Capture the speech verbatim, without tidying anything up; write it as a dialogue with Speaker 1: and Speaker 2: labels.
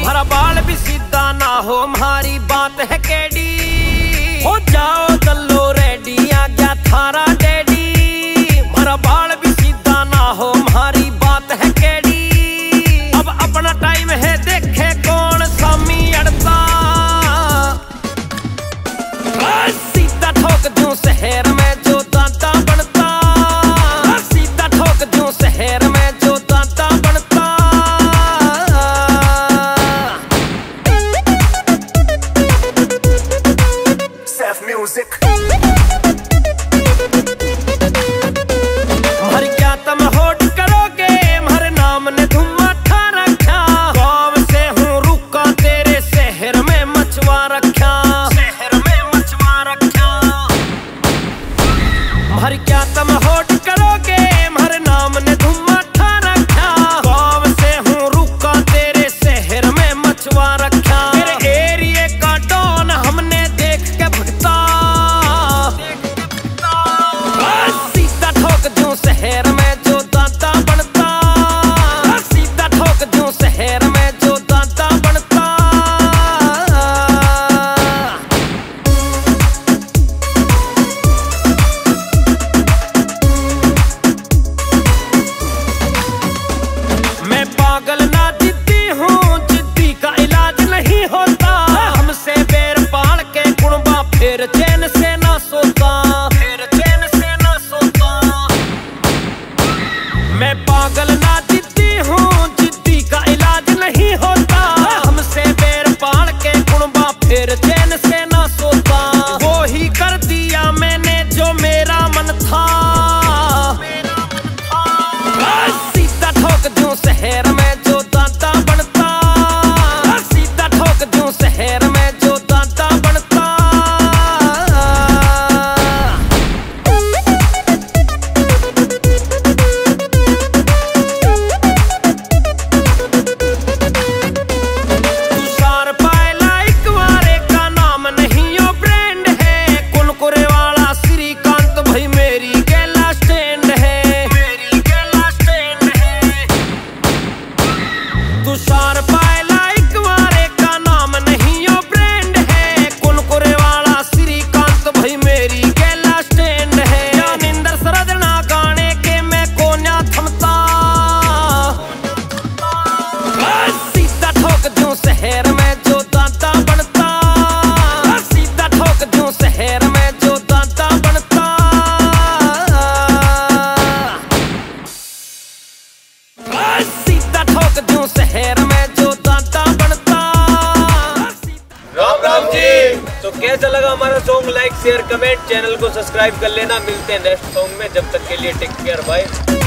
Speaker 1: हमारा बाल भी सीधा ना हो, हमारी बात है केडी। हो जाओ चलो रेडी, आ गया थारा डैडी। हमारा बाल भी सीधा ना हो, हमारी बात है केडी। अब अपना टाइम है, देखे कौन सामी अड़ता। सीधा ठोक दूं शहर में जो दादा बनता। सीधा ठोक दूं शहर में जो दादा बनता। Seth Music। मर क्या तुम होट करोगे, हमारे नाम ने धुआं ठा रखा। गाँव से हूँ रुका, तेरे शहर में मचवा रखा। शहर में मचवा रखा। मर क्या तुम होट करोगे, हमारे नाम ने धुआं ठा रखा। गाँव से हूँ रुका, तेरे शहर में मचवा रखा। तेरे एरिए का डॉन हमने देख के भगता। सीधा ठोक दूं शहर में जो दादा बनता। सीधा ठोक दूं शहर में जो दादा बनता। मैं पागल ना जिद्दी हूँ, जिद्दी का इलाज नहीं होता। हमसे बेर पाल के कुणबा फिर चैन से ना सोता। फिर चैन से ना सोता। मैं पागल ना जिद्दी हूँ, जिद्दी का इलाज नहीं होता। हमसे बेर पाल के कुणबा फिर चैन से ना सोता। वो ही कर दिया मैंने जो मेरा मन था। सीधा ठोक दूं शहर में जो दादा बनता। सीधा ठोक दूं शहर में जो दादा बनता। तुषार पायला एक वारे का नाम नहीं यो ब्रांड है। कुनकुरे वाला श्रीकांत भाई मेरी गैला स्टैंड है। मेरी गैला स्टैंड है। तुषार पायला एक वारे का नाम नहीं यो ब्रांड है। कुनकुरे वाला श्रीकांत भाई मेरी गैला स्टैंड है। ज्ञानेंद्र सरदना गाने के मैं कोन्या थमता। सीधा ठोक दूं शहर में जो दादा बनता। सीधा ठोक दूं शहर में जो दादा बनता। सीधा ठोक दूं शहर में जो दादा बनता।
Speaker 2: राम राम जी। तो कैसा लगा हमारा song? Like share comment, channel को सब्सक्राइब कर लेना। मिलते हैं नेक्स्ट सॉन्ग में, जब तक के लिए टेक केयर, बाय।